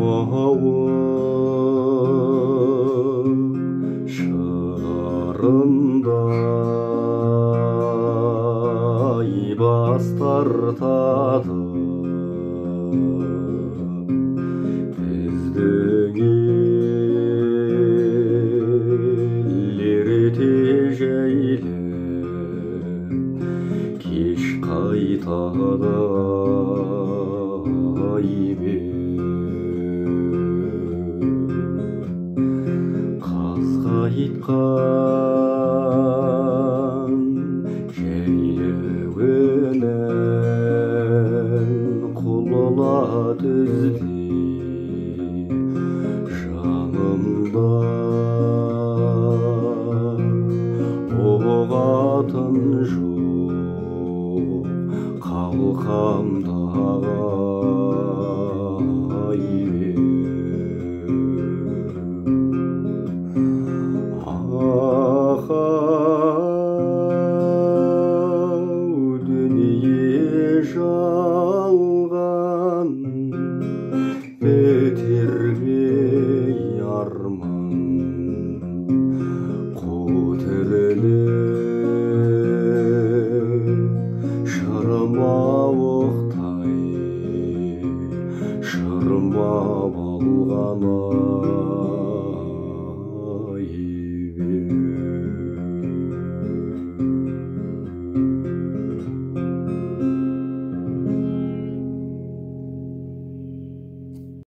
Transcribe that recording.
мауым шырындай бас тартады біздің ел ерте жайлы кеш қайтады қазға айтқан жәйлеуінен құлылады іздеп жанымда оғатын жоқ қалқамдағы